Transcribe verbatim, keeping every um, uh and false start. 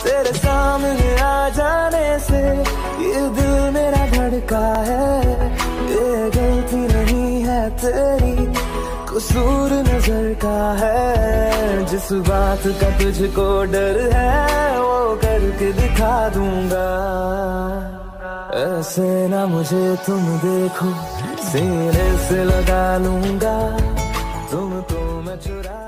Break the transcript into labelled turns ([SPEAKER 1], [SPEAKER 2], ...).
[SPEAKER 1] तेरे सामने आ जाने से ये दिल मेरा धड़का है। ये गलती नहीं है तेरी, कसूर नजर का है। जिस बात का तुझको डर है वो करके दिखा दूंगा। ऐसे ना मुझे तुम देखो, सीने से लगा लूंगा तुमको मैं चुरा